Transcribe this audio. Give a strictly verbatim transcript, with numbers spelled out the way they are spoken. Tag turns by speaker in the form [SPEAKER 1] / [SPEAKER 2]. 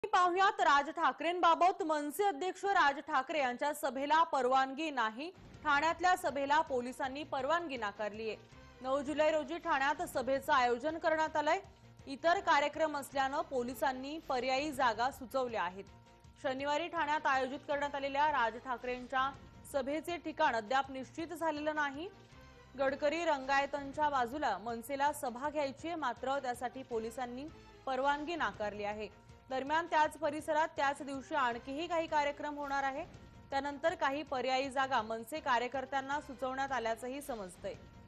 [SPEAKER 1] पाहुयात राज ठाकरेंबाबत। मनसे अध्यक्ष राज ठाकरे यांच्या सभेला परवानगी नाही। ठाण्यातल्या सभेला पोलिसांनी परवानगी नाकारली आहे। नऊ जुलै रोजी ठाण्यात सभेचं आयोजन करण्यात आलंय। इतर कार्यक्रम असल्यानं पोलिसांनी पर्यायी जागा सुचवल्या आहेत। शनिवारी ठाण्यात आयोजित करण्यात आलेल्या राज ठाकरेंच्या सभेचे ठिकाण अद्याप निश्चित झालेलं नाही। गडकरी रंगायतांच्या बाजूला मनसेला सभा घ्यायची, मात्र त्यासाठी पोलिसांनी परवानगी नाकारली आहे। दरम्यान त्याच परिसरात त्याच दिवशी आणखीही काही कार्यक्रम होणार आहे। त्यानंतर काही पर्यायी जागा मनसे कार्यकर्त्यांना सुचवण्यात आल्याचंही समजतंय।